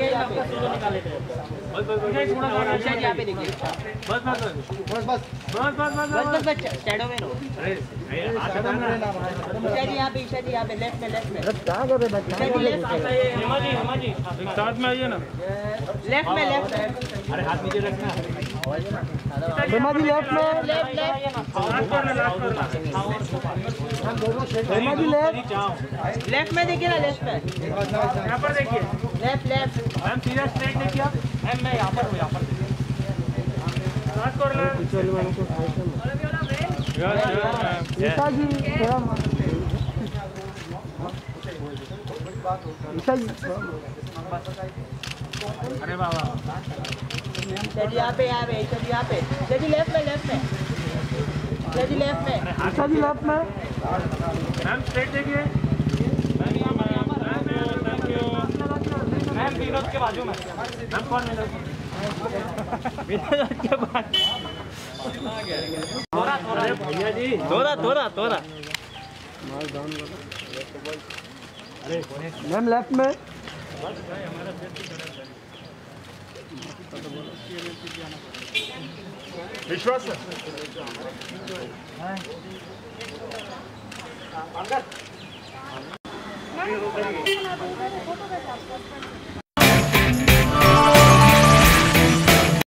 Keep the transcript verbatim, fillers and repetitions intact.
यहाँ पे देखिए। बस बस बस बस बस बस बस बस बस शैडो में रहो। ईशा जी यहाँ पे, ईशा जी यहाँ पे लेफ्ट में, लेफ्ट में कहाँ गए बच्चा? हेमा जी, हेमा जी साथ में आइए ना, लेफ्ट में, लेफ्ट में। अरे हाथ नीचे रखना। हेमा जी लेफ्ट में, left left Hema ji left left में देखिए ना, लेफ्ट में यहाँ पर देखिए, लेफ्ट लेफ्ट। मैम सीधा स्ट्रेट देखिए आप। मैम मैं यहाँ पर हूँ, यहाँ पर ईशा जी थोड़ा, ईशा जी अरे बाबा जी यहाँ पे, यहाँ पे जी, यहाँ पे जी लेफ्ट में, लेफ्ट में जी, लेफ्ट में ईशा जी लेफ्ट में। मैम स्ट्रेट देखिए। मैम यहाँ पर, यहाँ पर। Thank you ma'am. विनोद के बाजू में। मैम कौन विनोद? विनोद के बाजू। थोड़ा थोड़ा भैया जी, थोड़ा थोड़ा थोड़ा। मैम लेफ्ट में। विश्वास है।